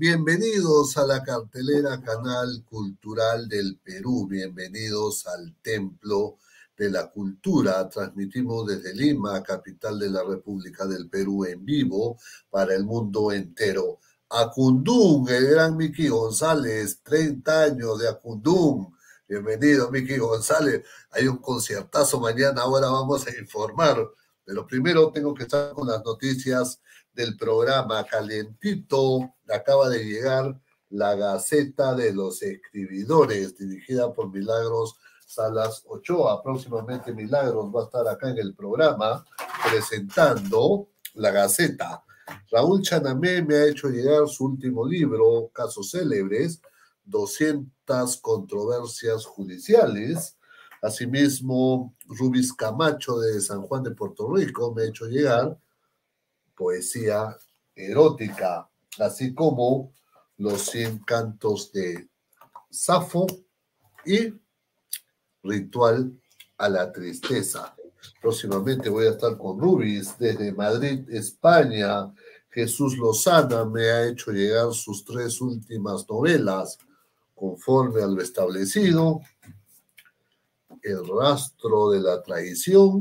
Bienvenidos a la cartelera Canal Cultural del Perú, bienvenidos al Templo de la Cultura. Transmitimos desde Lima, capital de la República del Perú, en vivo para el mundo entero. Acundún, el gran Miki González, 30 años de Acundún. Bienvenido, Miki González. Hay un conciertazo mañana, ahora vamos a informar. Pero primero tengo que estar con las noticias del programa calientito. Acaba de llegar la Gaceta de los Escribidores, dirigida por Milagros Salas Ochoa. Próximamente Milagros va a estar acá en el programa presentando la Gaceta. Raúl Chanamé me ha hecho llegar su último libro, Casos Célebres, 200 controversias judiciales. Asimismo, Rubis Camacho de San Juan de Puerto Rico me ha hecho llegar poesía erótica, así como los 100 cantos de Safo y Ritual a la Tristeza. Próximamente voy a estar con Rubis desde Madrid, España. Jesús Lozana me ha hecho llegar sus 3 últimas novelas, Conforme a lo establecido, El rastro de la traición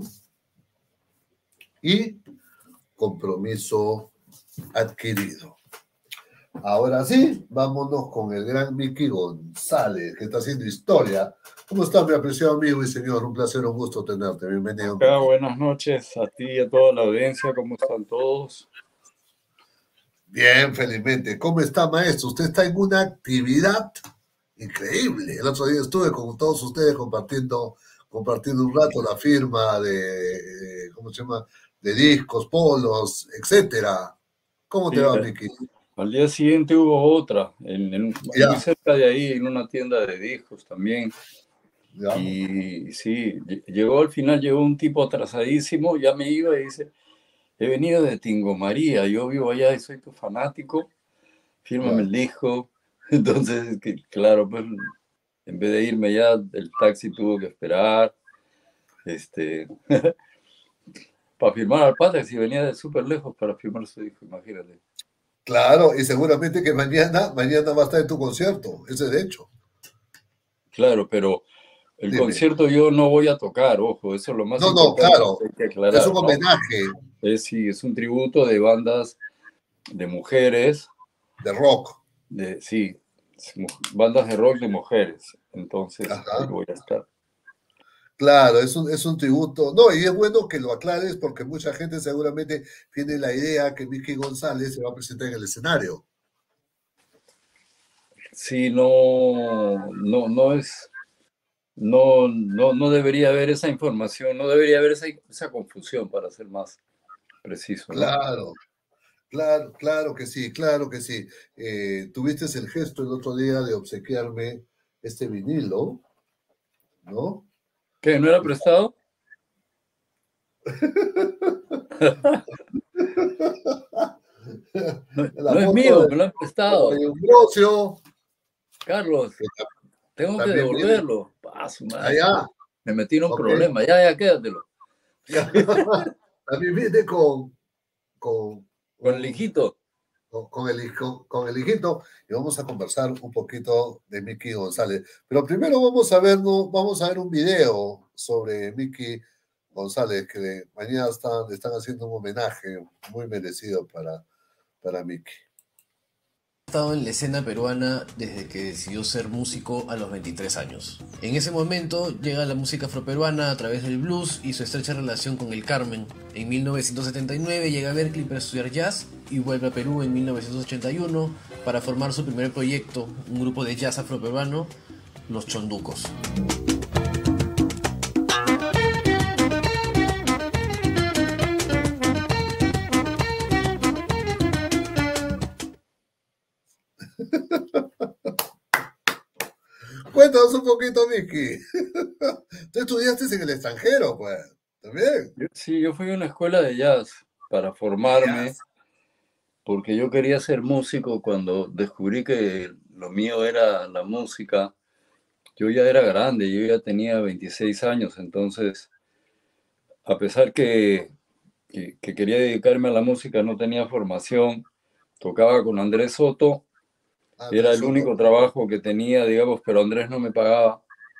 y Compromiso adquirido. Ahora sí, vámonos con el gran Miki González, que está haciendo historia. ¿Cómo está, mi apreciado amigo y señor? Un placer, un gusto tenerte. Bienvenido. Buenas noches a ti y a toda la audiencia. ¿Cómo están todos? Bien, felizmente. ¿Cómo está, maestro? Usted está en una actividad increíble. El otro día estuve con todos ustedes compartiendo un rato la firma de, ¿cómo se llama? De discos, polos, etcétera. ¿Cómo te va, Miki? Al día siguiente hubo otra, muy cerca de ahí, en una tienda de discos también. Ya. Y sí, al final llegó un tipo atrasadísimo, ya me iba y dice, he venido de Tingo María, yo vivo allá y soy tu fanático, fírmame el disco. Entonces, claro, pues en vez de irme ya, el taxi tuvo que esperar, para firmar al pata, si venía de súper lejos para firmar su disco, imagínate. Claro, y seguramente que mañana va a estar en tu concierto, ese de hecho. Claro, pero el concierto yo no voy a tocar, ojo, eso es lo más importante. Claro, que hay que aclarar, es un homenaje. Sí, es un tributo de bandas de mujeres. De rock. Sí, bandas de rock de mujeres, entonces ahí voy a estar. Claro, es un tributo. No, y es bueno que lo aclares porque mucha gente seguramente tiene la idea que Miki González se va a presentar en el escenario. Sí, no es, no debería haber esa información, no debería haber esa confusión, para ser más preciso, ¿no? Claro que sí, claro que sí. Tuviste el gesto el otro día de obsequiarme este vinilo, ¿no? ¿Qué? ¿No era prestado? No es mío, me lo han prestado. Carlos, tengo que devolverlo. Paso, allá. Me metí en un problema. Ya, quédatelo. También viene con el hijito. Con el hijito, y vamos a conversar un poquito de Miki González. Pero primero vamos a ver un video sobre Miki González, que mañana están haciendo un homenaje muy merecido para Miki. Ha estado en la escena peruana desde que decidió ser músico a los 23 años. En ese momento llega la música afroperuana a través del blues y su estrecha relación con el Carmen. En 1979 llega a Berkeley para estudiar jazz y vuelve a Perú en 1981 para formar su primer proyecto, un grupo de jazz afroperuano, Los Chonducos. Cuéntanos un poquito, Miki. Tú estudiaste en el extranjero, pues, ¿también? Sí, yo fui a una escuela de jazz para formarme, porque yo quería ser músico. Cuando descubrí que lo mío era la música, yo ya era grande, yo ya tenía 26 años, entonces, a pesar que quería dedicarme a la música, no tenía formación, tocaba con Andrés Soto Era el único trabajo que tenía, digamos, pero Andrés no me pagaba.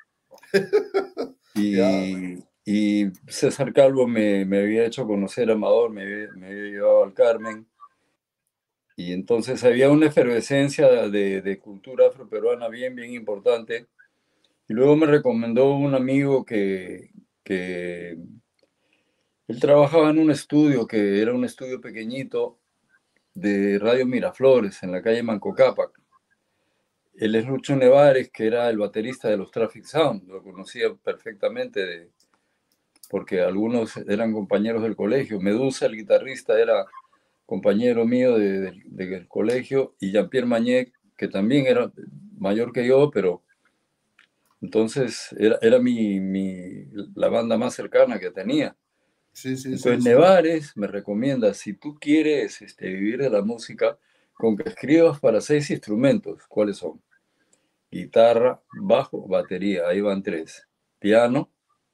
Y César Calvo me había hecho conocer a Amador, me había llevado al Carmen. Y entonces había una efervescencia de cultura afroperuana bien, bien importante. Y luego me recomendó un amigo que él trabajaba en un estudio, que era un estudio pequeñito de Radio Miraflores, en la calle Manco Cápac. Él es Lucho Nevares, que era el baterista de los Traffic Sound. Lo conocía perfectamente porque algunos eran compañeros del colegio. Medusa, el guitarrista, era compañero mío del colegio, y Jean-Pierre Mañé, que también era mayor que yo, pero entonces era la banda más cercana que tenía. Sí, sí, Entonces sí, Nevares me recomienda, si tú quieres vivir de la música, con que escribas para 6 instrumentos. ¿Cuáles son? Guitarra, bajo, batería, ahí van 3. Piano,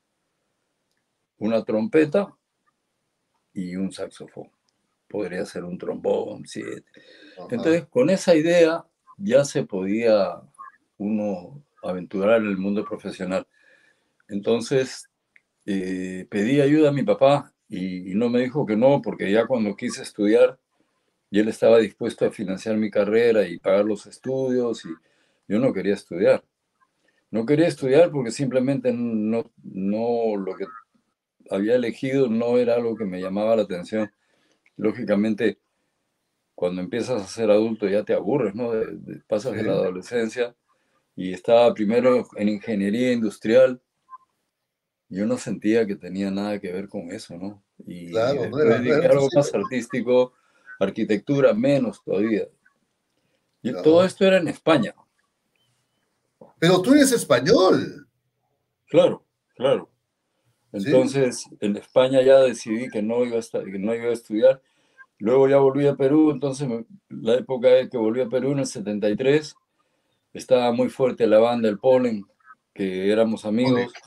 una trompeta y un saxofón. Podría ser un trombón, 7. Entonces, con esa idea ya se podía uno aventurar en el mundo profesional. Entonces, pedí ayuda a mi papá y no me dijo que no, porque ya cuando quise estudiar, y él estaba dispuesto a financiar mi carrera y pagar los estudios, y yo no quería estudiar. No quería estudiar porque simplemente no lo que había elegido no era algo que me llamaba la atención. Lógicamente, cuando empiezas a ser adulto ya te aburres, ¿no? Pasas de la adolescencia, y estaba primero en ingeniería industrial. Yo no sentía que tenía nada que ver con eso, ¿no? Y claro, después no dije era algo posible. más artístico, arquitectura y todavía. Todo No. esto era en España. Pero tú eres español. Claro, claro. ¿Sí? Entonces, en España ya decidí que que no iba a estudiar. Luego ya volví a Perú. Entonces, la época de que volví a Perú, en el 73, estaba muy fuerte la banda El Polen, que éramos Ok. amigos.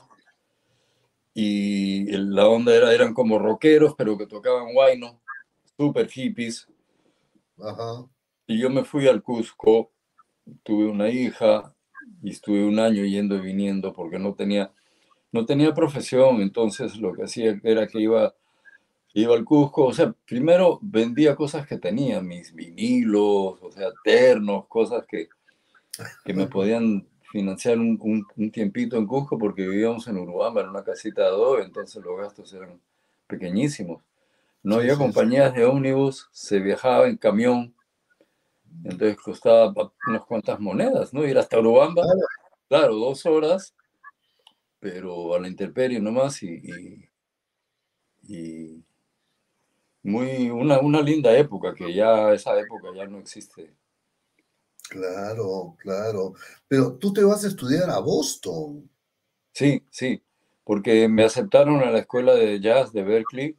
Y la onda eran como rockeros, pero que tocaban guayno, súper hippies. Ajá. Y yo me fui al Cusco, tuve una hija y estuve un año yendo y viniendo porque no tenía profesión. Entonces lo que hacía era que iba al Cusco. O sea, primero vendía cosas que tenía, mis vinilos, o sea, ternos, cosas que me podían financiar un tiempito en Cusco, porque vivíamos en Urubamba, en una casita de adobe. Entonces los gastos eran pequeñísimos. No Sí, había sí, sí. compañías de ómnibus, se viajaba en camión. Entonces costaba unas cuantas monedas, ¿no? Ir hasta Urubamba, Claro. claro, 2 horas, pero a la intemperie nomás, y una linda época, que ya esa época ya no existe. Claro, claro. Pero tú te vas a estudiar a Boston. Sí, sí, porque me aceptaron a la escuela de jazz de Berkeley,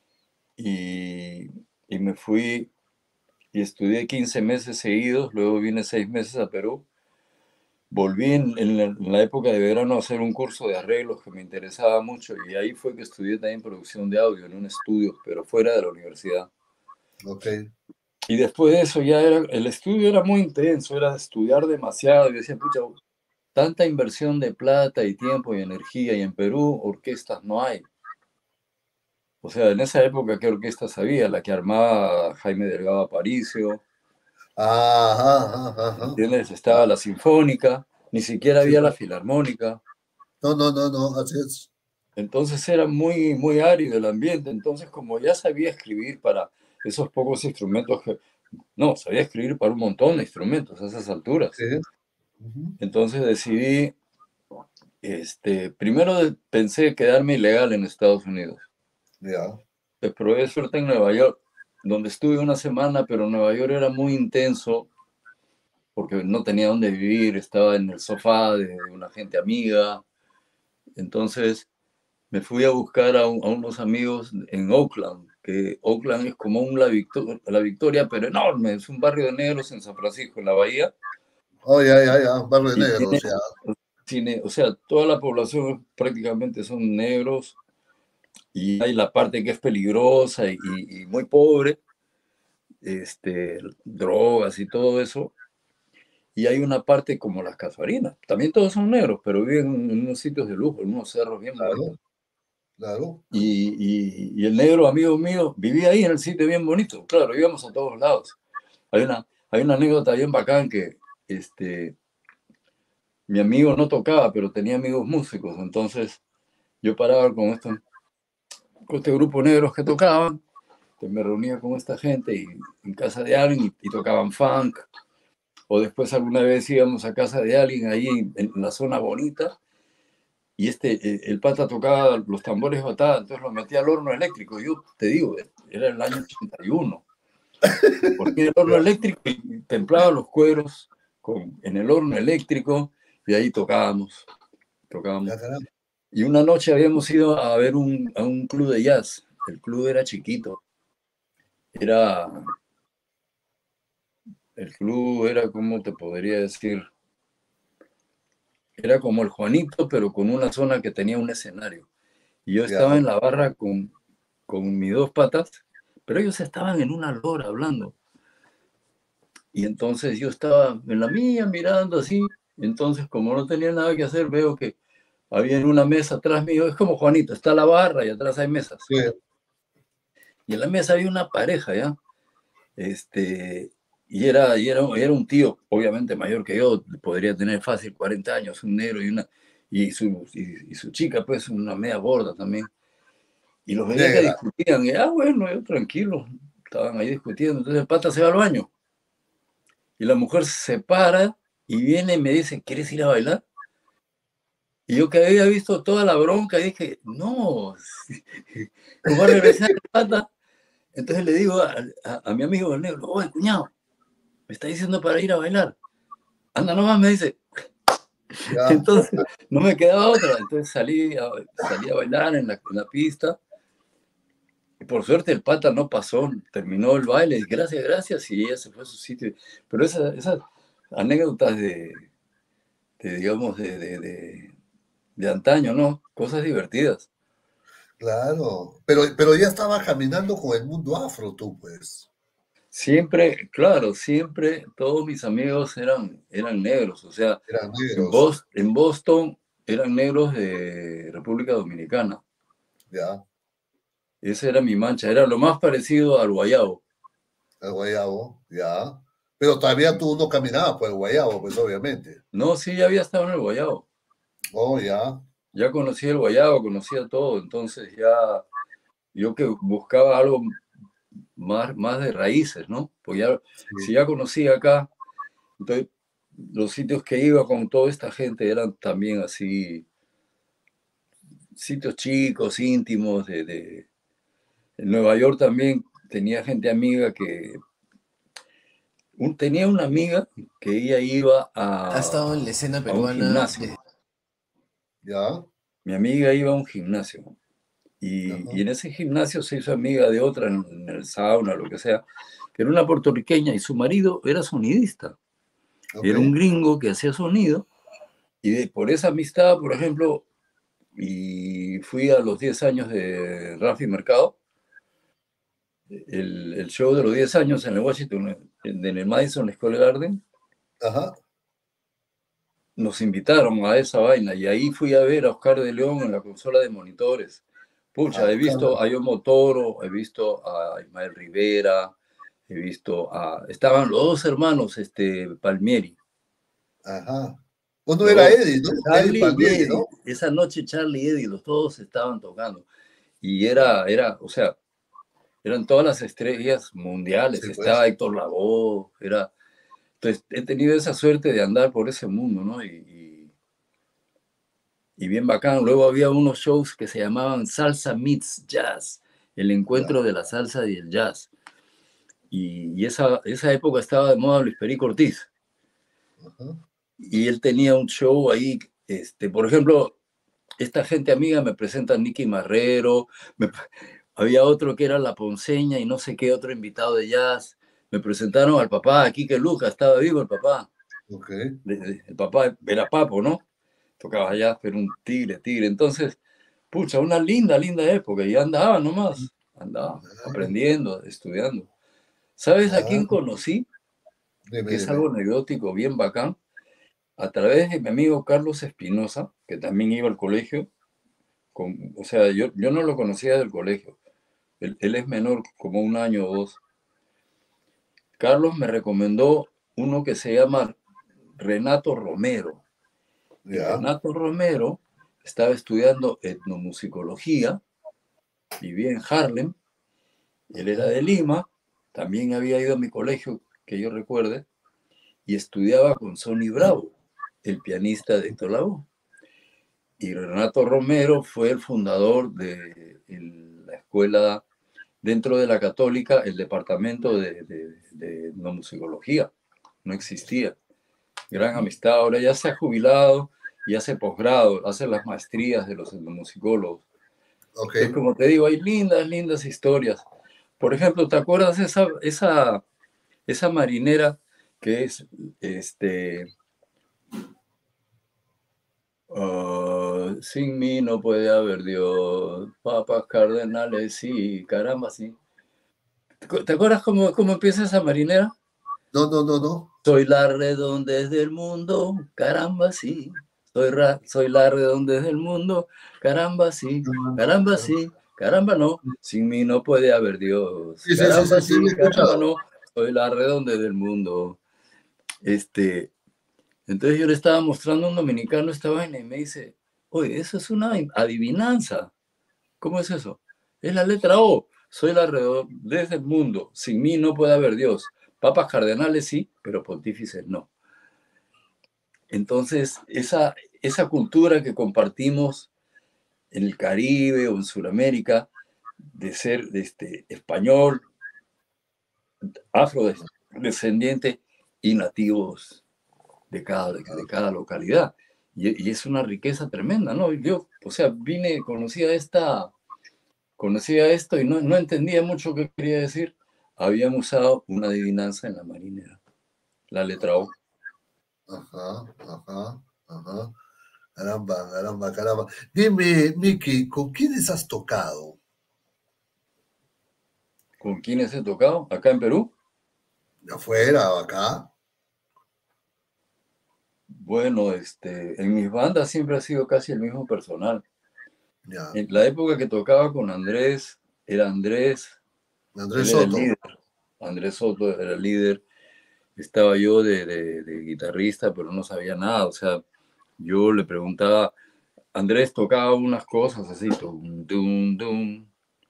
y, y me fui y estudié 15 meses seguidos. Luego vine 6 meses a Perú. Volví en la época de verano a hacer un curso de arreglos que me interesaba mucho, y ahí fue que estudié también producción de audio en un estudio, pero fuera de la universidad. Ok. Y después de eso el estudio era muy intenso, era estudiar demasiado. Y decía, pucha, tanta inversión de plata y tiempo y energía, y en Perú orquestas no hay. O sea, en esa época, ¿qué orquestas había? La que armaba Jaime Delgado Aparicio, Ajá, ajá, ajá. ¿entiendes? Estaba la Sinfónica, ni siquiera Sí, había la pues. Filarmónica. No, no, no, no, así es. Entonces era muy, muy árido el ambiente. Entonces, como ya sabía escribir para esos pocos instrumentos no, sabía escribir para un montón de instrumentos a esas alturas. Sí. Ujú. Entonces decidí, primero pensé quedarme ilegal en Estados Unidos. Ya. Probé suerte en Nueva York, donde estuve una semana, pero Nueva York era muy intenso porque no tenía dónde vivir, estaba en el sofá de una gente amiga. Entonces me fui a buscar a unos amigos en Oakland, que Oakland es como la Victoria, pero enorme. Es un barrio de negros en San Francisco, en la bahía. Oh, ya, ya, ya. Barrio Y Negro, o sea. o sea, toda la población prácticamente son negros, y hay la parte que es peligrosa y muy pobre, drogas y todo eso. y hay una parte como las casuarinas. También todos son negros, pero viven en unos sitios de lujo, en unos cerros bien bonitos. Claro. Y el negro, amigo mío, vivía ahí en el sitio bien bonito. Claro, íbamos a todos lados. Hay una anécdota bien bacán que mi amigo no tocaba, pero tenía amigos músicos. Entonces yo paraba con este grupo de negros que tocaban, que me reunía con esta gente y, en casa de alguien y tocaban funk. O después alguna vez íbamos a casa de alguien ahí en la zona bonita y el pata tocaba los tambores batadas, entonces lo metía al horno eléctrico. Yo te digo, era el año 81. Porque el horno eléctrico y templaba los cueros en el horno eléctrico y ahí tocábamos. Y una noche habíamos ido a ver a un club de jazz. El club era chiquito. El club era, ¿cómo te podría decir? Era como el Juanito, pero con una zona que tenía un escenario. Y yo estaba en la barra con mis dos patas, pero ellos estaban en una lora hablando. Y entonces yo estaba en la mía mirando así. Entonces, como no tenía nada que hacer, veo que había en una mesa atrás mío, es como Juanito, está la barra y atrás hay mesas. Sí. Y en la mesa había una pareja, ¿ya? Y era un tío, obviamente mayor que yo, podría tener fácil 40 años, un negro y su chica, pues, una media gorda también. Y los veía que discutían, y bueno, yo tranquilo, estaban ahí discutiendo. Entonces el pata se va al baño. Y la mujer se para y viene y me dice, ¿quieres ir a bailar? Y yo que había visto toda la bronca, dije, no, ¿cómo va a regresar el pata? Entonces le digo a mi amigo el negro, oye, cuñado, me está diciendo para ir a bailar. Anda nomás, me dice. Ya. Entonces, no me quedaba otra. Entonces salí a bailar en la pista. Y por suerte el pata no pasó, terminó el baile, gracias, gracias, y ella se fue a su sitio. Pero esas anécdotas digamos, de antaño, ¿no? Cosas divertidas. Claro, pero ya estabas caminando con el mundo afro tú, pues. Siempre, claro, siempre todos mis amigos eran negros, o sea, eran negros. En Boston eran negros de República Dominicana. Ya. Esa era mi mancha, era lo más parecido al guayabo. Al guayabo, ya. Pero todavía tú no caminabas por el guayabo, pues obviamente. No, sí, ya había estado en el guayabo. Oh, ya. Ya conocía el guayabo, conocía todo, entonces ya yo que buscaba algo más de raíces, ¿no? Pues ya, si ya conocía acá, entonces los sitios que iba con toda esta gente eran también así, sitios chicos, íntimos, en Nueva York también tenía gente amiga tenía una amiga que ella iba Ha estado en la escena a un peruana. gimnasio. Ya. Mi amiga iba a un gimnasio. Y en ese gimnasio se hizo amiga de otra en el sauna, lo que sea, que era una puertorriqueña y su marido era sonidista. Era un gringo que hacía sonido y por esa amistad, por ejemplo, y fui a los 10 años de Rafi Mercado, el show de los 10 años en el Washington, en el Madison Square Garden. Ajá. Nos invitaron a esa vaina y ahí fui a ver a Oscar de León en la consola de monitores. Pucha, he visto a Yomo Toro, he visto a Ismael Rivera, he visto estaban los dos hermanos, Palmieri. Ajá. Uno era Eddie, ¿no? Charlie Palmieri, y Eddie. ¿no? Esa noche Charlie y Eddie, los dos estaban tocando. Y o sea, eran todas las estrellas mundiales. Sí, estaba pues Héctor Lavoe, Entonces he tenido esa suerte de andar por ese mundo, ¿no? Y bien bacán. Luego había unos shows que se llamaban Salsa Meets Jazz, el encuentro de la salsa y el jazz. Y esa época estaba de moda Luis Perico Ortiz. Y él tenía un show ahí, por ejemplo, esta gente amiga me presenta a Nicky Marrero, había otro que era La Ponceña y no sé qué otro invitado de jazz. Me presentaron al papá, a Quique Luca, estaba vivo el papá. El papá era Papo, ¿no? Tocaba jazz, pero un tigre. Entonces, pucha, una linda época. Y andaba aprendiendo, estudiando. ¿Sabes a quién conocí? Dime, que es dime. algo anecdótico, bien bacán. A través de mi amigo Carlos Espinosa, que también iba al colegio, o sea, yo no lo conocía del colegio. Él es menor, como un año o dos. Carlos me recomendó uno que se llama Renato Romero. Y Ya. Renato Romero estaba estudiando etnomusicología, vivía en Harlem, él era Ujú. de Lima, también había ido a mi colegio, que yo recuerde, y estudiaba con Sonny Bravo, el pianista de Héctor Lavoe. Y Renato Romero fue el fundador de la escuela, dentro de la Católica, el departamento de etnomusicología. No existía. Gran amistad. Ahora ya se ha jubilado y hace posgrado, hace las maestrías de los etnomusicólogos. Ok. Entonces, como te digo, hay lindas, lindas historias. Por ejemplo, ¿te acuerdas esa marinera que es sin mí no puede haber Dios, papas cardenales, sí, caramba, sí. ¿Te acuerdas cómo empieza esa marinera? No, no, no, no. Soy la redondez del mundo, caramba, sí. Soy la redondez del mundo, caramba, sí, caramba, no. Sin mí no puede haber Dios, Sí, sí, sí, sí, caramba, sí, lo he sí, caramba, escuchado. no. Soy la redondez del mundo. Este, entonces yo le estaba mostrando a un dominicano esta vaina y me dice, oye, eso es una adivinanza. ¿Cómo es eso? Es la letra O. Soy la redondez del mundo. Sin mí no puede haber Dios. Papas cardenales sí, pero pontífices no. Entonces, esa cultura que compartimos en el Caribe o en Sudamérica, de ser español, afrodescendiente y nativos de cada localidad. Y es una riqueza tremenda, ¿no? Yo, o sea, conocía esto y no entendía mucho qué quería decir. Habían usado una adivinanza en la marinera, la letra O. Ajá, ajá, ajá. Caramba, caramba, caramba. Dime, Miki, ¿con quiénes has tocado? ¿Con quiénes he tocado? Acá en Perú. ¿De afuera o acá? Bueno, en mis bandas siempre ha sido casi el mismo personal. Ya. En la época que tocaba con Andrés, era Andrés, Andrés él era el Soto. líder. Andrés Soto era el líder. Estaba yo de guitarrista, pero no sabía nada. O sea, yo le preguntaba, Andrés tocaba unas cosas así, tum, tum, tum,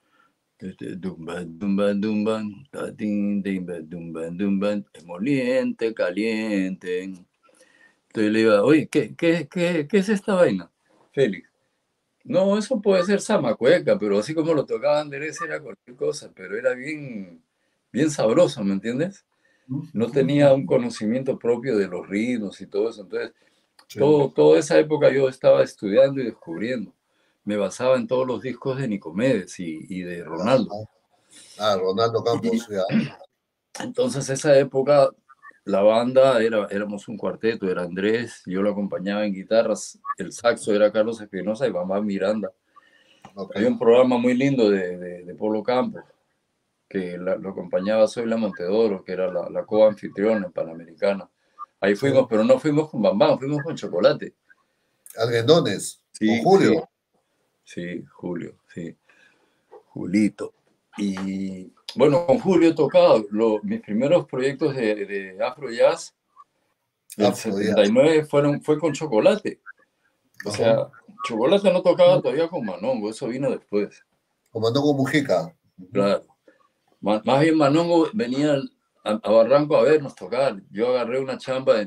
dumba, dumba, dumba, ta, tin, dimba, dumba, dumba, emoliente, caliente. Entonces le iba, oye, ¿qué es esta vaina, Félix? No, eso puede ser zamacueca, pero así como lo tocaba Andrés era cualquier cosa, pero era bien, bien sabroso, ¿me entiendes? No tenía un conocimiento propio de los ritmos y todo eso. Entonces, Sí. toda esa época yo estaba estudiando y descubriendo. Me basaba en todos los discos de Nicomedes y de Ronaldo. Ajá. Ah, Ronaldo Y Campos, ya. entonces, esa época, la banda éramos un cuarteto, era Andrés, yo lo acompañaba en guitarras, el saxo era Carlos Espinosa y mamá Miranda. Ok. Había un programa muy lindo de Polo Campos, que lo acompañaba Zoila Montedoro, que era la co-anfitriona en Panamericana. Ahí Sí. fuimos, pero no fuimos con Bambán, fuimos con Chocolate. Alguendones, con Sí, sí, Julio. sí, Julio, sí, Julito. Y bueno, con Julio he tocado mis primeros proyectos de Afro Jazz del Afro, ya. 79 fue con Chocolate. O Ajá. sea, Chocolate no tocaba todavía con Manongo, eso vino después. Comandó con Mujica. Ujú. Claro. Más bien Manongo venía a Barranco a vernos tocar. Yo agarré una chamba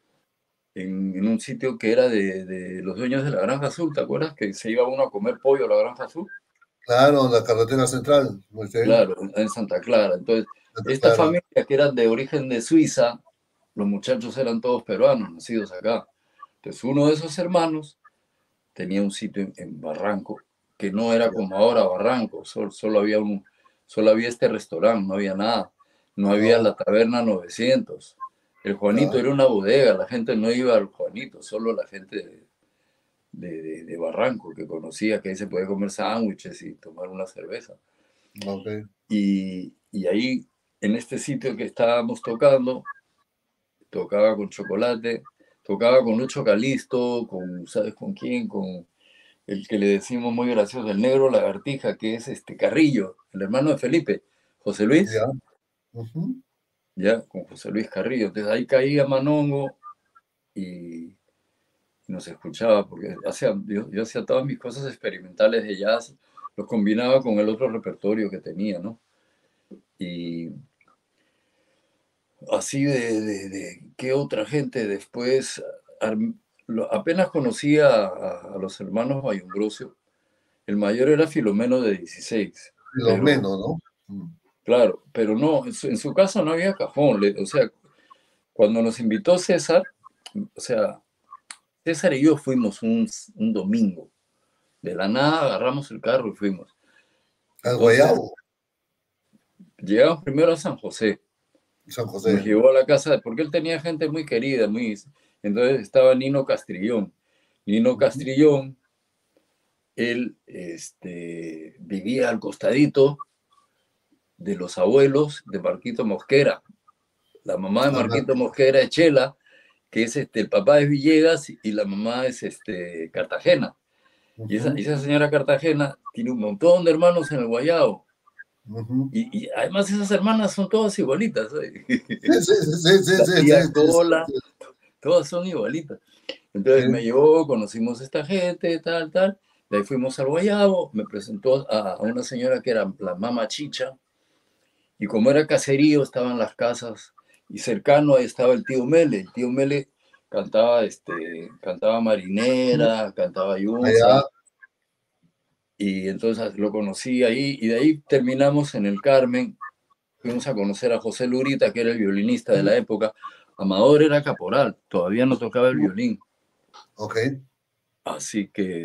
en un sitio que era de los dueños de la Granja Azul, ¿te acuerdas? Que se iba uno a comer pollo a la Granja Azul. Claro, la carretera central. Muy bien. Claro, en Santa Clara. Entonces, Santa esta Clara. familia que eran de origen de Suiza, los muchachos eran todos peruanos, nacidos acá. Entonces, uno de esos hermanos tenía un sitio en Barranco, que no era Ya. como ahora Barranco, solo había este restaurante, no había nada. No había Ajá. la taberna 900. El Juanito Ya. era una bodega, la gente no iba al Juanito, solo la gente de Barranco que conocía que ahí se podía comer sándwiches y tomar una cerveza. Ok. Y ahí, en este sitio que estábamos tocando, tocaba con Chocolate, tocaba con Lucho Calisto, ¿sabes con quién? Con el que le decimos muy gracioso, el negro lagartija, que es Carrillo, el hermano de Felipe, José Luis, Ya. Ujú. ya, con José Luis Carrillo. Entonces ahí caía Manongo y nos escuchaba, porque yo hacía todas mis cosas experimentales de jazz, los combinaba con el otro repertorio que tenía, ¿no? Y así de qué otra gente después, apenas conocía a los hermanos Bayungrosio. El mayor era Filomeno de 16, Y lo pero menos, ¿no? Mm. claro, pero no, en su casa no había cajón. O sea, cuando nos invitó César, o sea, César y yo fuimos un domingo. De la nada agarramos el carro y fuimos. Al Entonces, Guayabo, llegamos primero a San José. San Nos José. llevó a la casa, porque él tenía gente muy querida, entonces estaba Nino Castrillón. Nino Ujú. Castrillón, él vivía al costadito de los abuelos de Marquito Mosquera. La mamá de Ah, Marquito Mosquera es Chela, que es el papá es Villegas y la mamá es Cartagena. Y esa, ujú, esa señora Cartagena tiene un montón de hermanos en el Guayao. ujú. Y además esas hermanas son todas igualitas. Sí, sí, sí, sí, La sí, sí, tía sí, Cola, sí, todas son igualitas. sí. Entonces me llevó, conocimos a esta gente, tal, tal. De ahí fuimos al Guayabo, me presentó a una señora que era la Mama Chicha. Y como era caserío, estaban las casas. Y cercano ahí estaba el tío Mele. El tío Mele cantaba Marinera, cantaba Allá, Yunza. Y entonces lo conocí ahí. Y de ahí terminamos en el Carmen. Fuimos a conocer a José Lurita, que era el violinista de la época. Amador era caporal, todavía no tocaba el violín. ok. Así que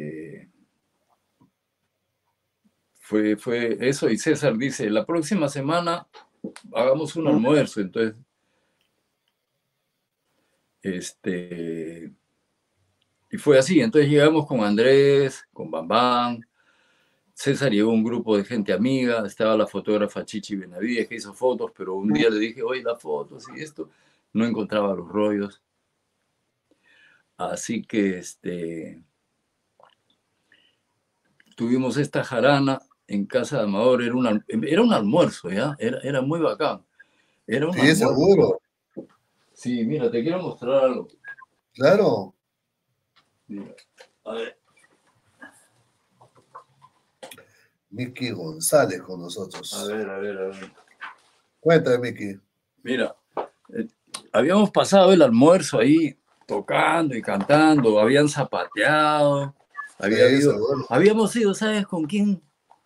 fue eso. Y César dice, la próxima semana hagamos un almuerzo. Entonces, y fue así. Entonces llegamos con Andrés, con Bambán. César llevó un grupo de gente amiga. Estaba la fotógrafa Chichi Benavides que hizo fotos, pero un día le dije, oye, las fotos y esto. No encontraba los rollos. Así que tuvimos esta jarana en casa de Amador. Era un almuerzo, ¿ya? Era muy bacán. Era un Sí, almuerzo. seguro. Sí, mira, te quiero mostrar algo. Claro. Mira, a ver. Miki González con A nosotros. ver, a ver, a ver. Cuéntame, Miki. Mira, habíamos pasado el almuerzo ahí tocando y cantando, habían zapateado, Sí, seguro. habíamos ido, ¿sabes con quién?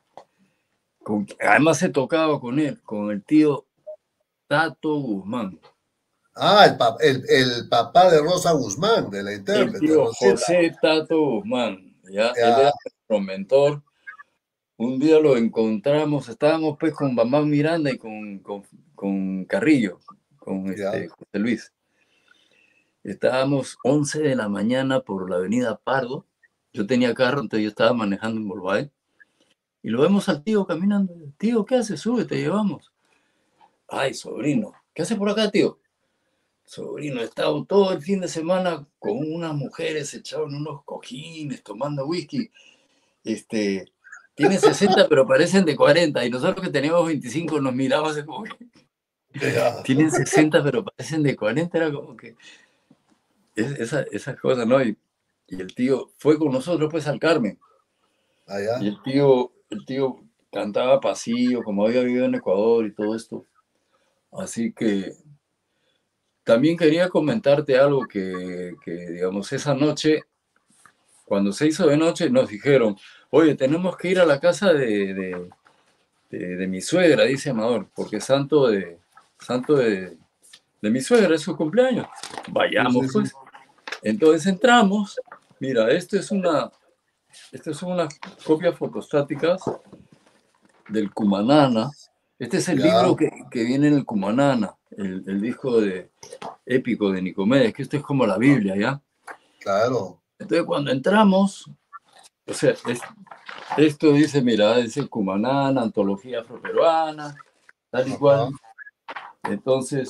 Además he tocado con él, con el tío Tato Guzmán, Ah, el papá de Rosa Guzmán, de la el intérprete, tío Rosita. José Tato Guzmán, ya, él Ya, era nuestro mentor. Un día lo encontramos, estábamos pues con Bambán Miranda y con Carrillo, con ya. José Luis. Estábamos 11 de la mañana por la avenida Pardo. Yo tenía carro, entonces yo estaba manejando en Bolívar. Y lo vemos al tío caminando. Tío, ¿qué haces? Sube, te llevamos. Ay, sobrino, ¿qué hace por acá, tío? Sobrino, he estado todo el fin de semana con unas mujeres echadas en unos cojines, tomando whisky. Tienen 60, pero parecen de 40. Y nosotros que teníamos 25 nos miramos así como que Ya. tienen 60, pero parecen de 40. Era como que esas cosas, ¿no? Y el tío fue con nosotros pues al Carmen. Y Allá. el tío cantaba pasillo, como había vivido en Ecuador y todo esto. Así que también quería comentarte algo digamos, esa noche, cuando se hizo de noche, nos dijeron, oye, tenemos que ir a la casa de mi suegra, dice Amador, porque santo de mi suegra es su cumpleaños. Sí, sí, Vayamos, sí. pues. Entonces entramos. Mira, estas son unas copias fotostáticas del Cumanana. Este es el Ya, libro que viene en el Cumanana, el disco épico de Nicomedes, que esto es como la Biblia, ¿ya? claro. Entonces cuando entramos, o sea, esto dice, mira, dice Cumanana, antología afroperuana, tal y Ajá. cual. Entonces,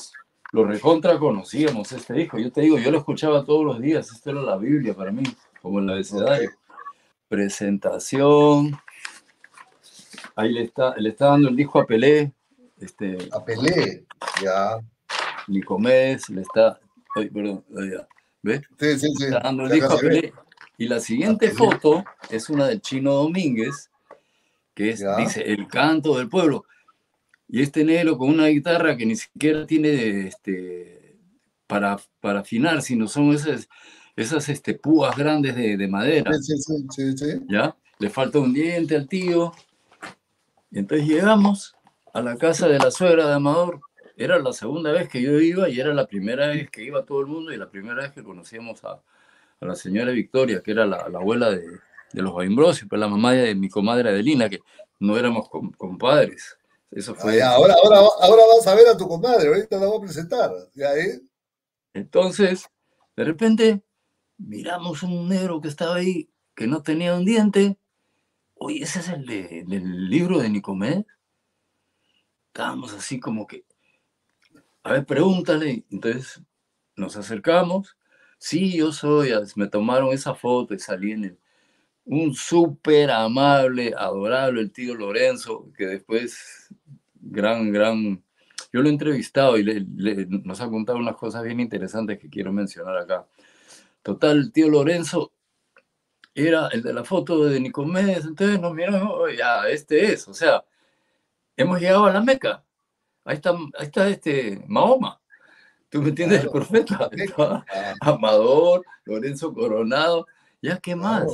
lo recontra conocíamos este disco. Yo te digo, yo lo escuchaba todos los días. Esto era la Biblia para mí, como el abecedario. Presentación. Ahí le está dando el disco a Pelé. A Pelé, ya. Nicomés, le está... Ay, perdón, ya. ¿Ves? Sí, sí, sí. Está dando el disco a Pelé. Y la siguiente foto es una del Chino Domínguez, que dice El canto del pueblo. Y este negro con una guitarra que ni siquiera tiene para afinar, sino son esas púas grandes de madera. Sí. ¿Ya? Le falta un diente al tío. Y entonces llegamos a la casa de la suegra de Amador. Era la segunda vez que yo iba y era la primera vez que iba todo el mundo y la primera vez que conocíamos a la señora Victoria, que era la abuela de los Baimbrosio, pues la mamá de mi comadre Adelina, que no éramos compadres. Eso fue. Ahora vas a ver a tu comadre, ahorita la voy a presentar. ¿Ya, Entonces, de repente, miramos un negro que estaba ahí, que no tenía un diente. Oye, ese es el del libro de Nicomés. Estábamos así como que, a ver, pregúntale. Entonces nos acercamos. Sí, yo soy. Me tomaron esa foto y salí en un súper amable, adorable, el tío Lorenzo, que después, gran. Yo lo he entrevistado y nos ha contado unas cosas bien interesantes que quiero mencionar acá. Total, el tío Lorenzo era el de la foto de Nicomés, entonces nos miramos, oh, ya, este es, o sea, hemos llegado a la Meca. Ahí está Mahoma. ¿Tú me entiendes? Claro, el profeta. Amador, Lorenzo Coronado, ya qué más.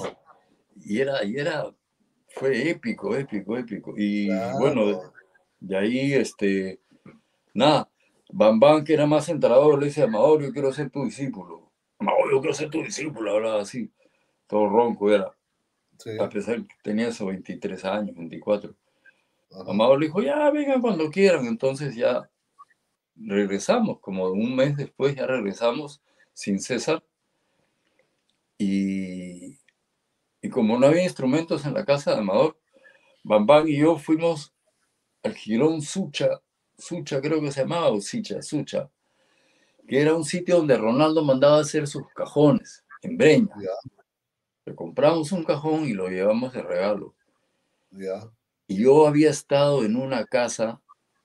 Fue épico. Y bueno, de ahí, nada, Bambán, que era más entrenador, le dice a Amador, yo quiero ser tu discípulo. Amador, yo quiero ser tu discípulo, hablaba así, todo ronco era. Sí. A pesar que tenía esos 23 años, 24. Ajá. Amador le dijo, ya vengan cuando quieran. Entonces ya regresamos, como un mes después ya regresamos sin César. Y como no había instrumentos en la casa de Amador, Bambán y yo fuimos al Girón Sucha creo que se llamaba, o Sucha, que era un sitio donde Ronaldo mandaba hacer sus cajones, en Breña. Le compramos un cajón y lo llevamos de regalo. Y yo había estado en una casa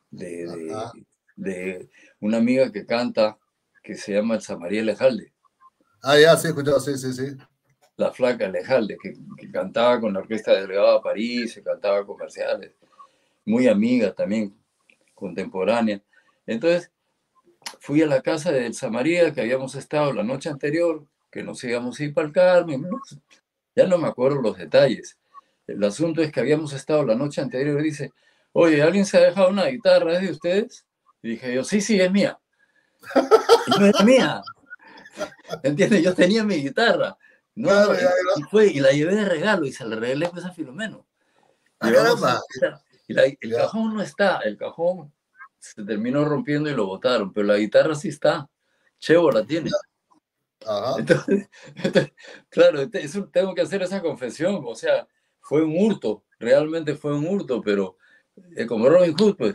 de una amiga que canta, que se llama Elsa María Lejalde. Sí, escuchado, sí. La flaca Lejalde, que cantaba con la orquesta de Delegado a París, se cantaba comerciales. Muy amiga también, contemporánea. Entonces, fui a la casa de Elsa María, que habíamos estado la noche anterior, que nos íbamos a ir para el Carmen. Ya no me acuerdo los detalles. El asunto es que habíamos estado la noche anterior y dice, oye, ¿alguien se ha dejado una guitarra? ¿Es de ustedes? Y dije yo, sí, es mía. Y no era mía. ¿Entiendes? Yo tenía mi guitarra. Y la llevé de regalo y se la regalé pues a Filomeno. Y el cajón no está, el cajón se terminó rompiendo y lo botaron, pero la guitarra sí está. Chevo la tiene. Entonces, claro, tengo que hacer esa confesión, o sea, fue un hurto, realmente fue un hurto, pero como Robin Hood, pues.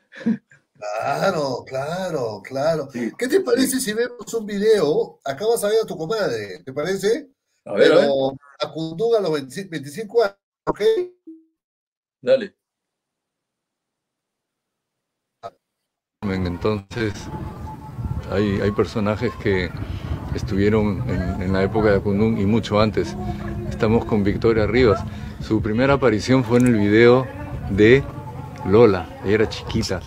Claro. Sí, ¿qué te parece si vemos un video? Acá vas a ver a tu comadre, ¿te parece? A ver. A Kundun a los 25 años, ¿ok? Dale. Entonces, hay personajes que estuvieron en la época de Kundun y mucho antes. Estamos con Victoria Rivas. Su primera aparición fue en el video de Lola. Ella era chiquita.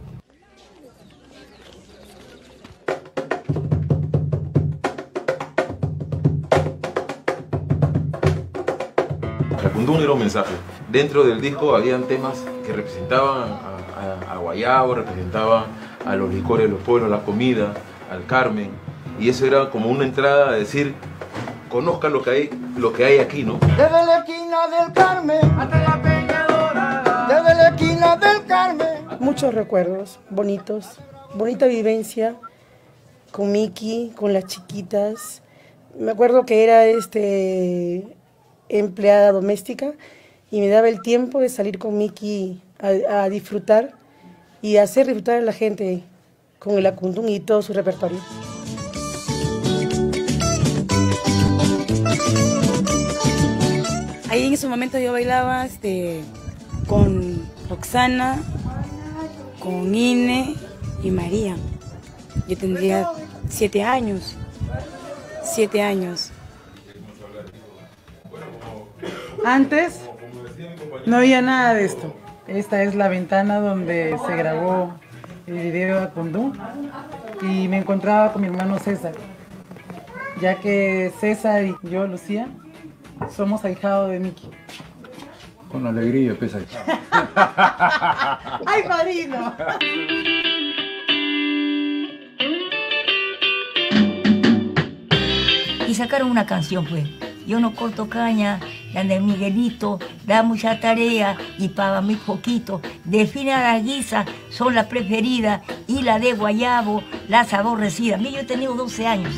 La Kundun era un mensaje. Dentro del disco habían temas que representaban a Guayabo, representaban a los licores de los pueblos, la comida, al Carmen. Y eso era como una entrada a decir, conozcan lo que hay aquí, ¿no? Desde la esquina del Carmen hasta la Peña Dorada. Desde la esquina del Carmen. Muchos recuerdos bonitos, bonita vivencia con Miki, con las chiquitas. Me acuerdo que era empleada doméstica y me daba el tiempo de salir con Miki a disfrutar y hacer disfrutar a la gente con el acundún y todo su repertorio. Ahí en ese momento yo bailaba con Roxana, con Ine y María. Yo tendría 7 años. 7 años. Antes no había nada de esto. Esta es la ventana donde se grabó el video de Acundún y me encontraba con mi hermano César, ya que César y yo, Lucía, somos ahijados de Miki. Con alegría, pesa. ¡Ay, padrino! Y sacaron una canción, pues. Yo no corto caña, la de Miguelito, da mucha tarea y paga muy poquito. Delfina la guisa son la preferida y la de Guayabo, las aborrecidas. Mira, yo he tenido 12 años.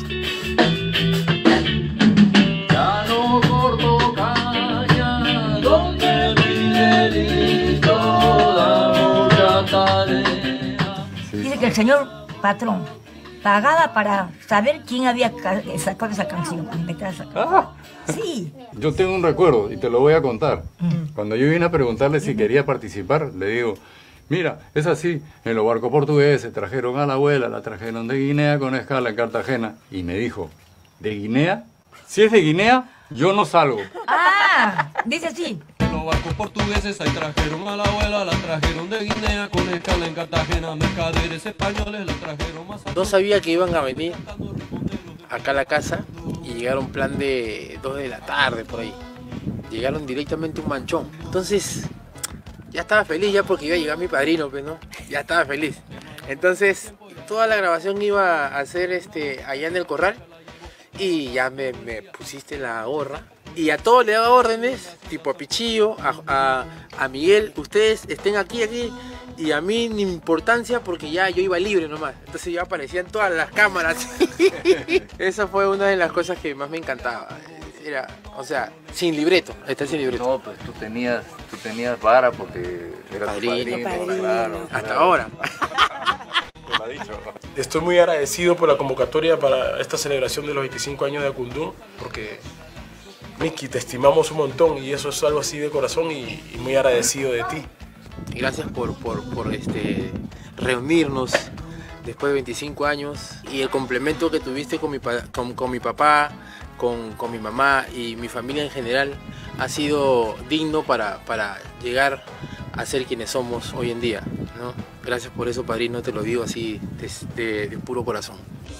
Ya no corto caña, donde Miguelito da mucha tarea. Dice que el señor patrón pagaba para saber quién había sacado esa canción. Sí. Yo tengo un recuerdo y te lo voy a contar. Cuando yo vine a preguntarle si quería participar, le digo, mira, es así, en los barcos portugueses trajeron a la abuela, la trajeron de Guinea con escala en Cartagena. Y me dijo, ¿de Guinea? Si es de Guinea, yo no salgo. Ah, dice así. En los barcos portugueses ahí trajeron a la abuela, la trajeron de Guinea con escala en Cartagena, mercaderes españoles la trajeron más. No sabía que iban a venir acá a la casa y llegaron plan de 2 de la tarde por ahí. Llegaron directamente a un manchón. Entonces ya estaba feliz ya porque iba a llegar mi padrino, pues, ¿no? Ya estaba feliz. Entonces toda la grabación iba a hacer allá en el corral y ya me pusiste la gorra. Y a todos le daba órdenes, tipo a Pichillo, a Miguel, ustedes estén aquí, y a mí ni importancia porque ya yo iba libre nomás. Entonces ya aparecían todas las cámaras. Esa fue una de las cosas que más me encantaba. Era, o sea, sin libreto, estar sin libreto. No, pues tú tenías vara porque eras padrino, claro. Hasta ahora. Estoy muy agradecido por la convocatoria para esta celebración de los 25 años de Acundún, porque Miki, te estimamos un montón y eso es algo así de corazón y muy agradecido de ti. Gracias por reunirnos después de 25 años y el complemento que tuviste con mi papá, con mi mamá y mi familia en general ha sido digno para llegar a ser quienes somos hoy en día, ¿no? Gracias por eso, padrino, te lo digo así de puro corazón.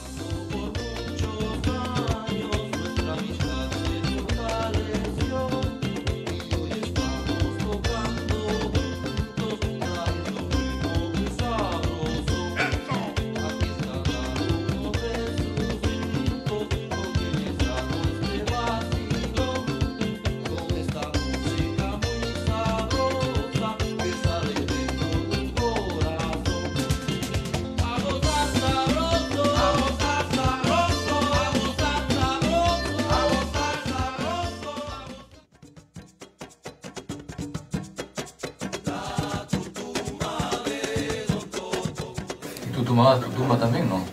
¿Tú tomabas tutuma también, no?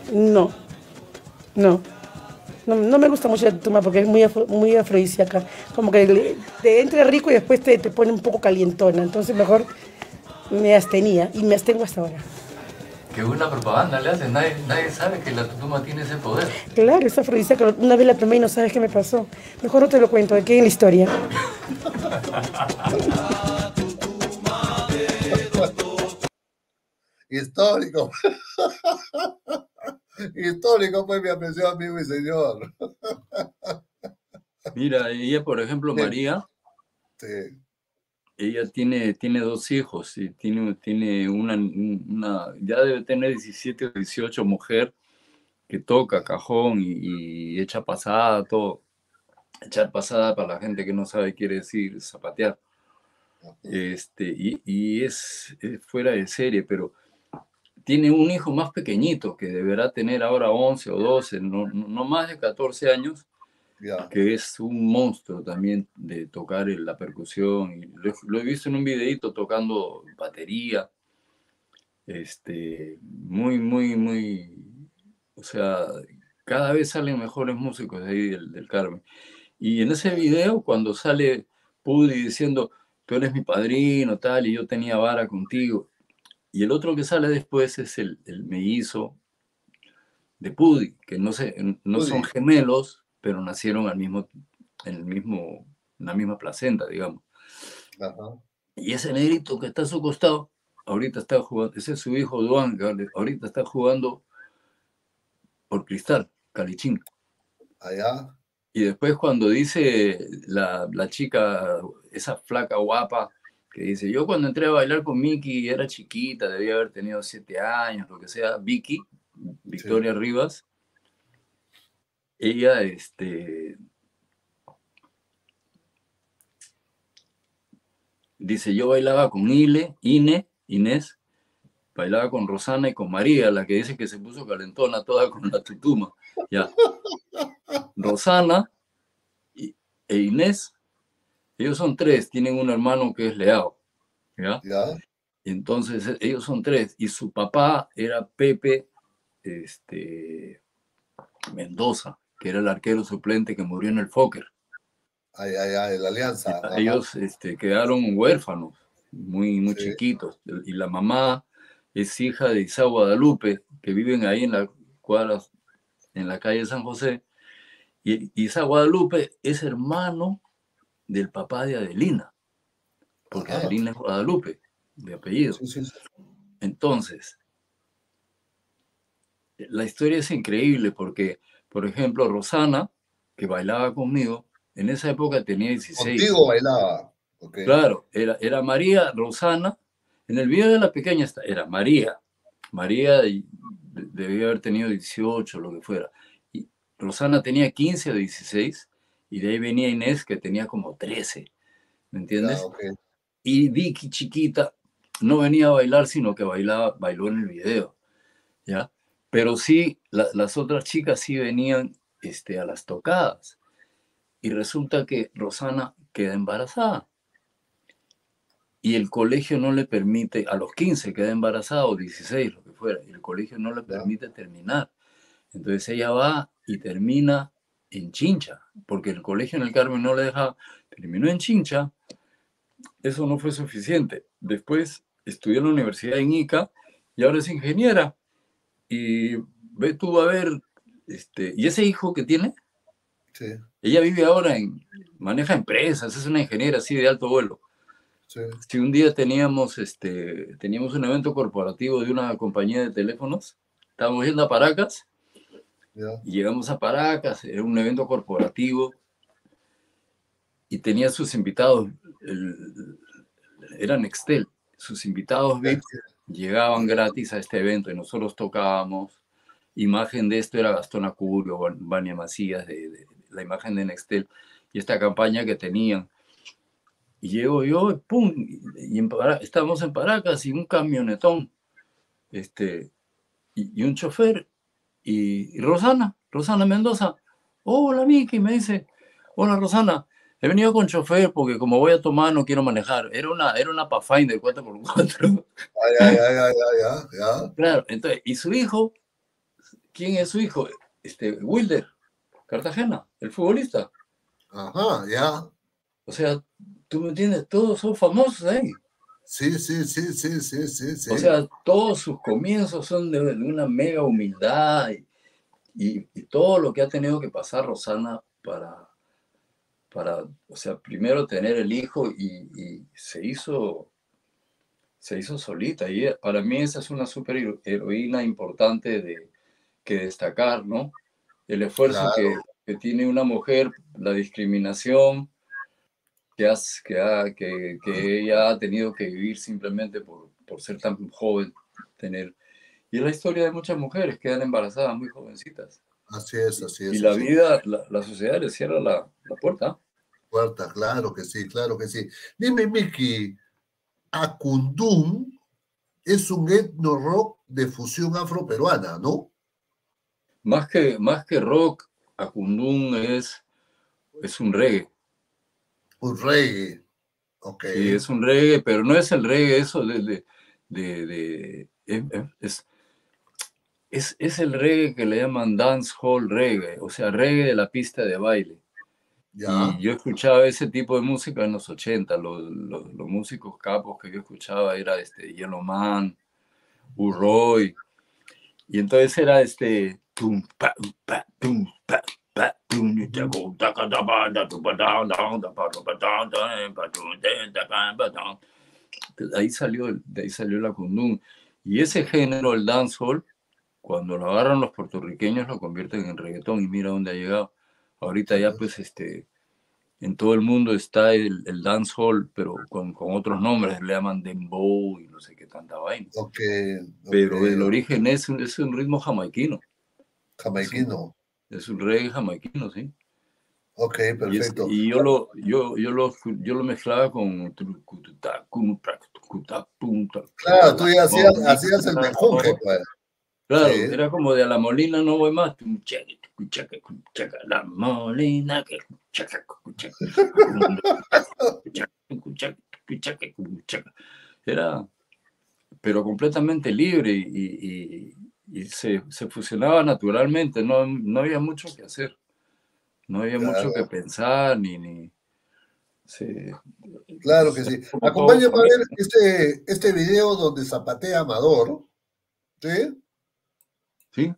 No me gusta mucho la tutuma porque es muy afrodisíaca. Como que te entra rico y después te pone un poco calientona. Entonces mejor me abstenía y me abstengo hasta ahora. Que una propaganda le hacen, nadie sabe que la tutuma tiene ese poder. Claro, es afrodisíaca. Una vez la tomé y no sabes qué me pasó. Mejor no te lo cuento, de qué en la historia. Histórico. Histórico fue mi apreciado amigo y señor. Mira, ella, por ejemplo, María, Sí. ella tiene 2 hijos y tiene una, ya debe tener 17 o 18, mujer que toca cajón y echa pasada, todo. Echar pasada para la gente que no sabe quiere decir zapatear. Y es fuera de serie, pero tiene un hijo más pequeñito que deberá tener ahora 11 o 12, no más de 14 años, que es un monstruo también de tocar la percusión. Y lo he visto en un videíto tocando batería. muy, muy, muy, o sea, cada vez salen mejores músicos de ahí del Carmen. Y en ese video, cuando sale Pudi diciendo, tú eres mi padrino, tal, y yo tenía vara contigo, y el otro que sale después es el mellizo de Pudi, que no son gemelos, pero nacieron en la misma placenta, digamos. Ajá. Y ese negrito que está a su costado, ahorita está jugando, ese es su hijo Duan, que ahorita está jugando por Cristal, Calichín. Allá. Y después cuando dice la chica, esa flaca guapa, que dice, yo cuando entré a bailar con Miki era chiquita, debía haber tenido 7 años, lo que sea, Victoria Rivas, ella, dice, yo bailaba con Inés, bailaba con Rosana y con María, la que dice que se puso calentona toda con la tutuma. Ya. Rosana e Inés, ellos son 3, tienen un hermano que es Leao. ¿Ya? Entonces, ellos son 3, y su papá era Pepe Mendoza, que era el arquero suplente que murió en el Fokker. De la Alianza. Ellos quedaron huérfanos, muy chiquitos, y la mamá es hija de Isa Guadalupe, que viven ahí en las cuadras, en la calle San José, y Isa Guadalupe es hermano del papá de Adelina, porque Adelina es Guadalupe, de apellido. Entonces, la historia es increíble porque, por ejemplo, Rosana, que bailaba conmigo, en esa época tenía 16. Contigo bailaba. Okay. Claro, era María, Rosana. En el video de la pequeña era María. María debía haber tenido 18, lo que fuera. Y Rosana tenía 15 o 16, y de ahí venía Inés, que tenía como 13. ¿Me entiendes? Okay. Y Vicky, chiquita, no venía a bailar, sino que bailó en el video. ¿Ya? Pero sí, las otras chicas sí venían a las tocadas. Y resulta que Rosana queda embarazada. Y el colegio no le permite, a los 15 queda embarazada, o 16, lo que fuera, y el colegio no le permite terminar. Entonces ella va y termina en Chincha, porque el colegio en el Carmen no le deja, terminó en Chincha. Eso no fue suficiente. Después estudió en la universidad en Ica y ahora es ingeniera. Y ve tú a ver, y ese hijo que tiene, ella vive ahora maneja empresas, es una ingeniera así de alto vuelo. Si un día teníamos un evento corporativo de una compañía de teléfonos, estábamos yendo a Paracas, y llegamos a Paracas, era un evento corporativo, y tenía sus invitados, era Nextel, sus invitados VIP llegaban gratis a este evento y nosotros tocábamos. Imagen de esto era Gastón Acurio, Vania Macías, de la imagen de Nextel, y esta campaña que tenían. Y llego yo, ¡pum! Y estábamos en Paracas, y un camionetón, y un chofer, y Rosana Mendoza. Hola, Miki, me dice. Hola, Rosana. He venido con chofer porque como voy a tomar no quiero manejar. Era una Pathfinder 4x4. Ya. Claro, entonces, ¿y su hijo? ¿Quién es su hijo? Wilder Cartagena, el futbolista. Ajá, ya. O sea, ¿tú me entiendes? Todos son famosos ahí. Sí. O sea, todos sus comienzos son de una mega humildad y todo lo que ha tenido que pasar Rosana para, o sea, primero tener el hijo y se hizo solita. Y para mí esa es una super heroína importante que destacar, ¿no? El esfuerzo que tiene una mujer, la discriminación que ella ha tenido que vivir simplemente por ser tan joven, y es la historia de muchas mujeres que quedan embarazadas muy jovencitas. Así es. Y la vida, la sociedad les cierra la puerta. Claro que sí. Dime, Miki, Acundún es un etno rock de fusión afroperuana, ¿no? Más que rock, Acundún es un reggae. Un reggae, ok. Sí, es un reggae, pero no es el reggae eso es el reggae que le llaman dancehall reggae, o sea, reggae de la pista de baile. Ya. Y yo escuchaba ese tipo de música en los 80. Los músicos capos que yo escuchaba era Yellow Man, Roy. Y entonces era tum, pa, pa, tum, pa, pa, tum, de ahí salió la kundun. Y ese género, el dancehall, cuando lo agarran los puertorriqueños lo convierten en reggaetón, y mira dónde ha llegado. Ahorita ya pues en todo el mundo está el dancehall, pero con otros nombres, le llaman dembow y no sé qué tanta vaina. Pero el origen es un ritmo jamaiquino. Jamaiquino. Es un reggae jamaiquino, sí. Ok, perfecto. Y yo lo mezclaba con... Claro, tú ya hacías el menjunje, pues. Claro, sí. Era como de a la Molina no voy más. La Molina que era, pero completamente libre y se fusionaba naturalmente. No había mucho que hacer, no había mucho que pensar ni claro que sí. Acompáñame a ver este video donde zapatea Amador. ¿Sí? Sí.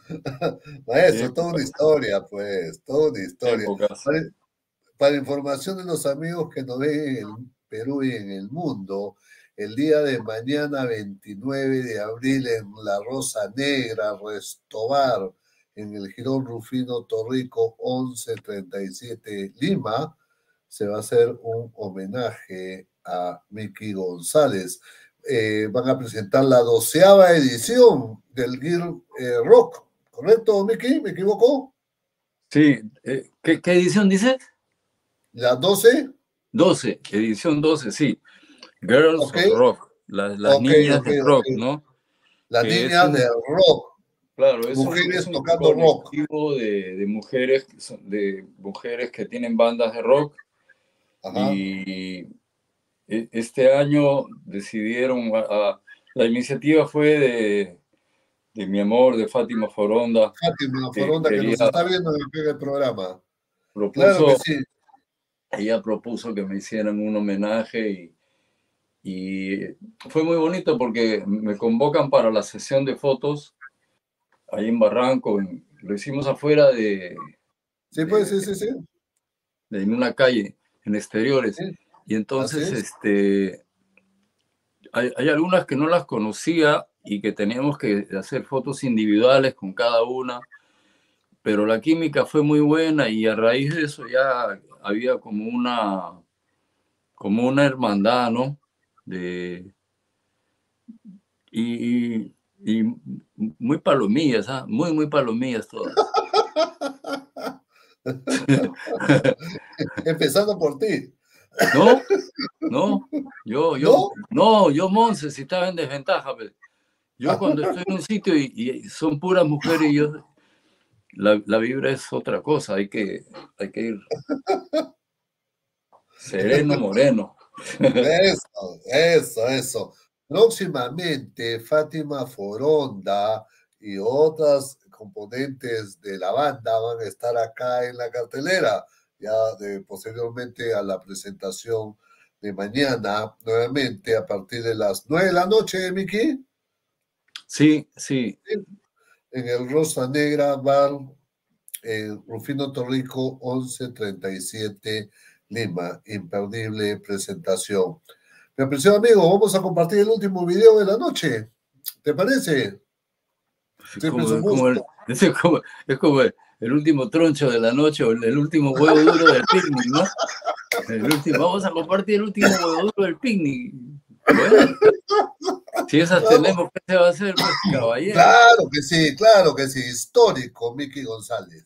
Maestro, toda una historia, pues, toda una historia. Para información de los amigos que nos ven en el Perú y en el mundo, el día de mañana, 29 de abril, en La Rosa Negra, Restobar, en el Jirón Rufino Torrico 1137 Lima, se va a hacer un homenaje a Miki González. Van a presentar la 12ª edición del Gear Rock, ¿correcto, Miki? ¿Me equivoco? Sí, ¿qué edición dices? ¿La 12? 12, edición 12, sí. Girls of Rock, las niñas de rock, ¿no? Las niñas de rock. Claro, es mujeres un tocando rock. De mujeres que tienen bandas de rock. Ajá. Y este año decidieron, la iniciativa fue de mi amor, de Fátima Foronda. Fátima Foronda, que nos está viendo en el programa. Claro que sí. Ella propuso que me hicieran un homenaje y fue muy bonito porque me convocan para la sesión de fotos ahí en Barranco. Lo hicimos afuera sí. En una calle, en exteriores. Sí. Y entonces hay algunas que no las conocía y que teníamos que hacer fotos individuales con cada una, pero la química fue muy buena y a raíz de eso ya había como una hermandad, ¿no? Y muy palomillas, ¿eh? Muy palomillas todas. Empezando por ti. Yo, Monse, si estaba en desventaja. Pero yo cuando estoy en un sitio y son puras mujeres, la vibra es otra cosa, hay que ir sereno, moreno. Eso. Próximamente, Fátima Foronda y otras componentes de la banda van a estar acá en la cartelera, ya posteriormente a la presentación de mañana, nuevamente a partir de las 9 de la noche, Miki. Sí. En el Rosa Negra Bar, Rufino Torrico 1137 Lima. Imperdible presentación. Mi apreciado amigo, vamos a compartir el último video de la noche. ¿Te parece? Es como el último troncho de la noche o el último huevo duro del picnic, ¿no? Vamos a compartir el último huevo duro del picnic. Bueno, si esas tenemos, ¿qué se va a hacer, pues, caballero? Claro que sí. Histórico, Miki González.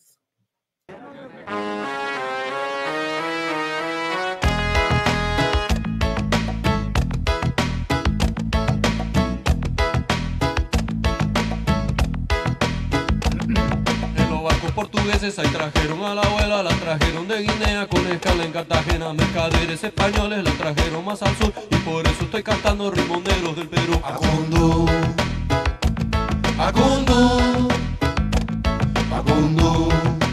Portugueses ahí trajeron a la abuela, la trajeron de Guinea con escala en Cartagena. Mercaderes españoles la trajeron más al sur y por eso estoy cantando rimoneros del Perú. Acundú, Acundú, Acundú,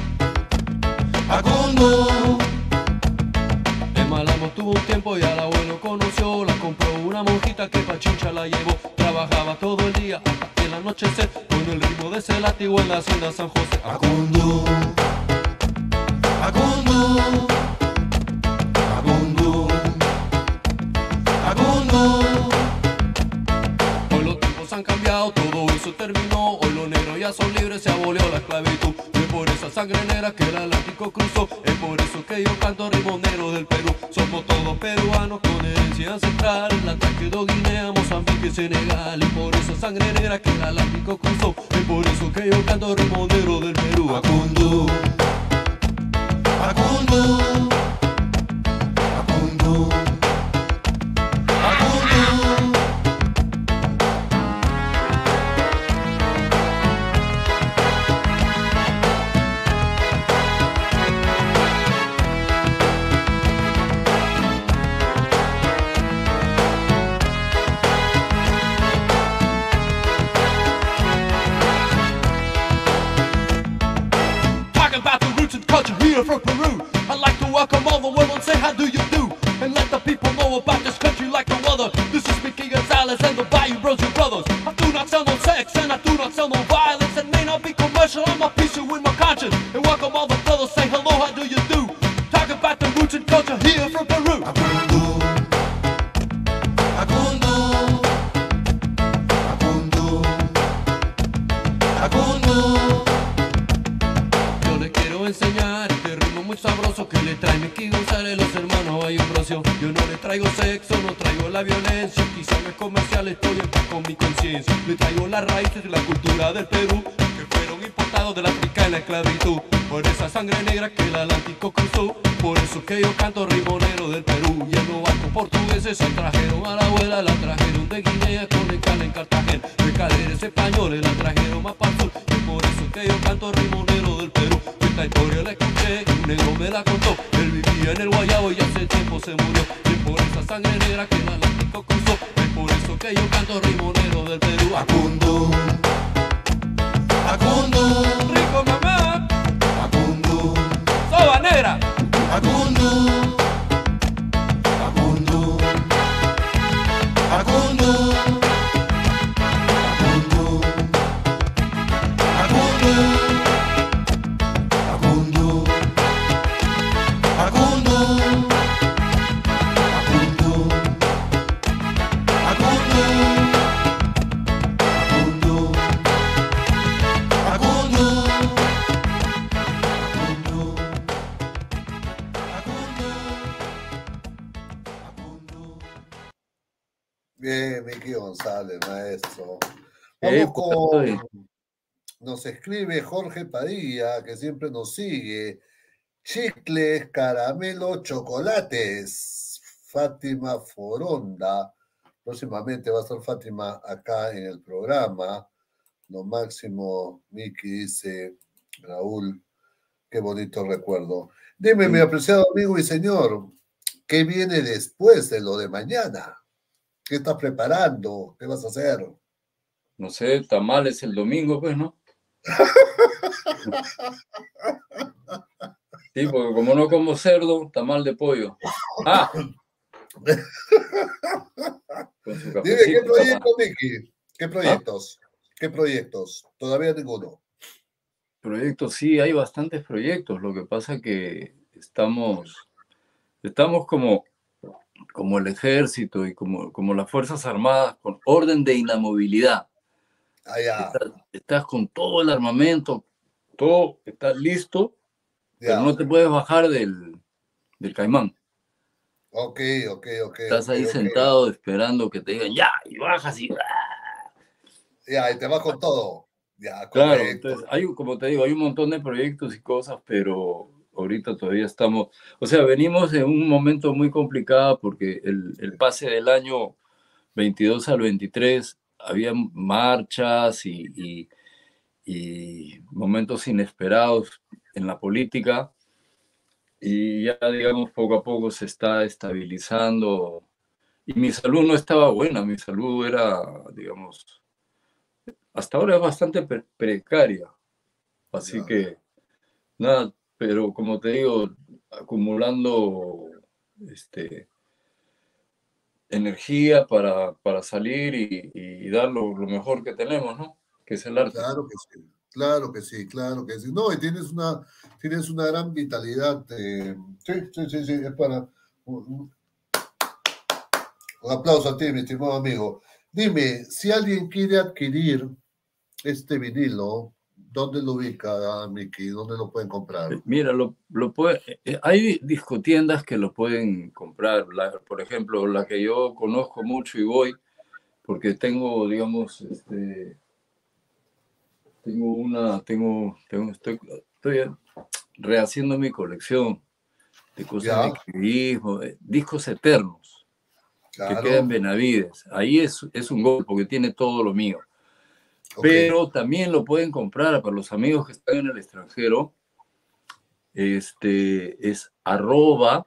Acundú. En Malamo tuvo un tiempo y al abuelo conoció, la compró una monjita que pa' Chincha la llevó. Trabajaba todo el día hasta el anochecer con el ritmo de ese látigo en la hacienda San José. Acundú, Acundú, Acundú, Acundú. Hoy los tiempos han cambiado, todo eso terminó. Hoy los negros ya son libres, se abolió la esclavitud. Es por esa sangre negra que el Atlántico cruzó. Es por eso que yo canto rimonero del Perú. Somos todos peruanos con herencia ancestral. La quedó Guinea, Mozambique y Senegal. Y por esa sangre negra que el Atlántico cruzó. Es por eso que yo canto rimonero del Perú. Acundú, Acundú, Acundú, Acundú. From Peru, I'd like to welcome all the world and say how do you do, and let the people know about this country like no other. This is Miki Gonzalez and the Bayou Bros, your brothers. I do not sell no sex and I do not sell no violence, and may not be commercial. le trae Miki González, los hermanos hay un brocio. Yo no le traigo sexo, no traigo la violencia. Quizá no es comercial, estoy en paz con mi conciencia. Le traigo las raíces de la cultura del Perú, que fueron importados del África en la esclavitud. Por esa sangre negra que el Atlántico cruzó. Por eso que yo canto rimonero del Perú. Y en los barcos portugueses se trajeron a la abuela, la trajeron de Guinea con escala en Cartagena. Mercaderes españoles la trajeron más para el sur. Y por eso que yo canto rimonero del Perú. Esta historia la escuché, un negro me la contó. Él vivía en el Guayabo y hace tiempo se murió. Y es por esa sangre negra que el Atlántico cruzó. Es por eso que yo canto rimonero del Perú. Acundú, Acundú, rico mamá. Acundú, sobanera. Acundú, Acundú, Acundú, Acundú, Acundú, Acundú, Acundú, Acundú, Acundú, Acundú, Bien, Miki González, maestro. Vamos con... Nos escribe Jorge Padilla, que siempre nos sigue. Chicles, caramelo, chocolates. Fátima Foronda. Próximamente va a estar Fátima acá en el programa. Lo máximo, Miki, dice Raúl. Qué bonito recuerdo. Dime, mi apreciado amigo y señor, ¿qué viene después de lo de mañana? ¿Qué estás preparando? ¿Qué vas a hacer? No sé, tamales el domingo, pues, ¿no? Sí, porque como no como cerdo, tamal de pollo. ¡Ah! Dime, ¿qué proyectos, Miki? ¿Qué proyectos? ¿Qué proyectos? Todavía ninguno. Proyectos, sí, hay bastantes proyectos. Lo que pasa es que estamos como el ejército y como las Fuerzas Armadas con orden de inamovilidad. Estás con todo el armamento, todo, estás listo, pero no te puedes bajar del caimán. Ok. Estás ahí sentado esperando que te digan ya, y bajas y... Ya, y te vas con todo. Ya, claro, entonces como te digo, hay un montón de proyectos y cosas, pero ahorita todavía estamos, o sea, venimos en un momento muy complicado porque el pase del año 22 al 23 había marchas y momentos inesperados en la política y ya, digamos, poco a poco se está estabilizando y mi salud no estaba buena, mi salud era, digamos, hasta ahora es bastante precaria, así que nada, pero como te digo, acumulando energía para salir y dar lo mejor que tenemos, ¿no? Que es el arte. Claro que sí. No, y tienes una gran vitalidad. Sí, es para... Un aplauso a ti, mi estimado amigo. Dime, si alguien quiere adquirir este vinilo, ¿dónde lo ubica, Miki? ¿Dónde lo pueden comprar? Mira, hay discotiendas que lo pueden comprar. Por ejemplo, la que yo conozco mucho y voy, porque tengo, digamos, estoy rehaciendo mi colección de cosas de activismo, discos eternos, que quedan en Benavides. Ahí es un gol, porque tiene todo lo mío. Pero también lo pueden comprar para los amigos que están en el extranjero. Es @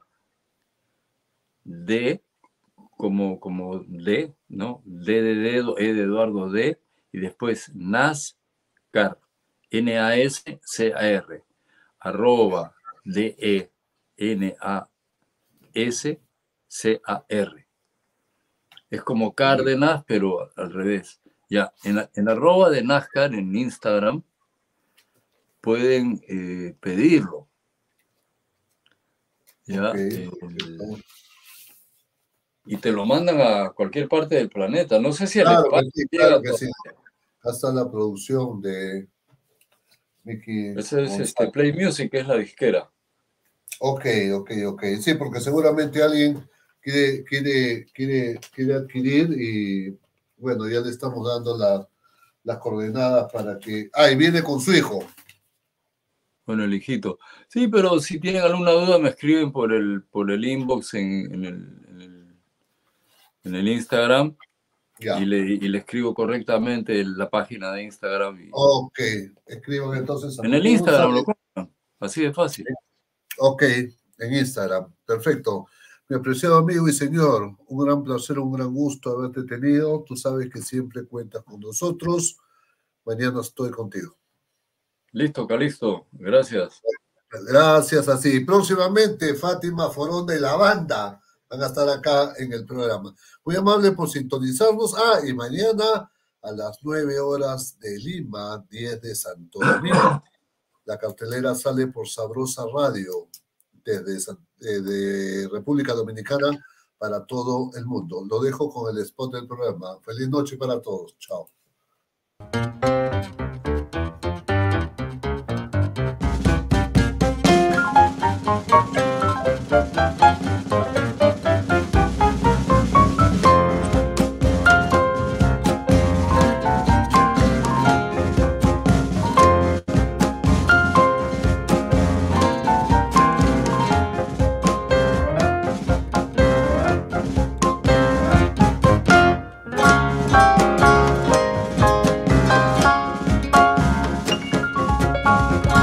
D como D, ¿no? D de dedo, E de Eduardo, D, y después NASCAR, NASCAR, @DENASCAR. Es como Cárdenas, pero al revés. Ya, en @ de NASCAR, en Instagram, pueden pedirlo. ¿Ya? Y te lo mandan a cualquier parte del planeta. No sé si claro que sí. Hasta la producción de Miki. Ese es Play Music, que es la disquera. Ok. Sí, porque seguramente alguien quiere adquirir y bueno, ya le estamos dando las coordenadas para que... Ah, y viene con su hijo. Bueno, el hijito. Sí, pero si tienen alguna duda me escriben por el inbox en el Instagram. Ya. Y le escribo correctamente la página de Instagram. Ok, escriban entonces. En el Instagram lo compran, así de fácil. Ok, en Instagram, perfecto. Mi apreciado amigo y señor, un gran placer, un gran gusto haberte tenido. Tú sabes que siempre cuentas con nosotros. Mañana estoy contigo. Listo, Calixto, gracias. Gracias, así. Próximamente, Fátima Foronda y la banda van a estar acá en el programa. Muy amable por sintonizarnos. Y mañana a las 9 horas de Lima, 10 de Santo Domingo. La cartelera sale por Sabrosa Radio desde República Dominicana para todo el mundo. Lo dejo con el spot del programa. Feliz noche para todos. Chao. Bye.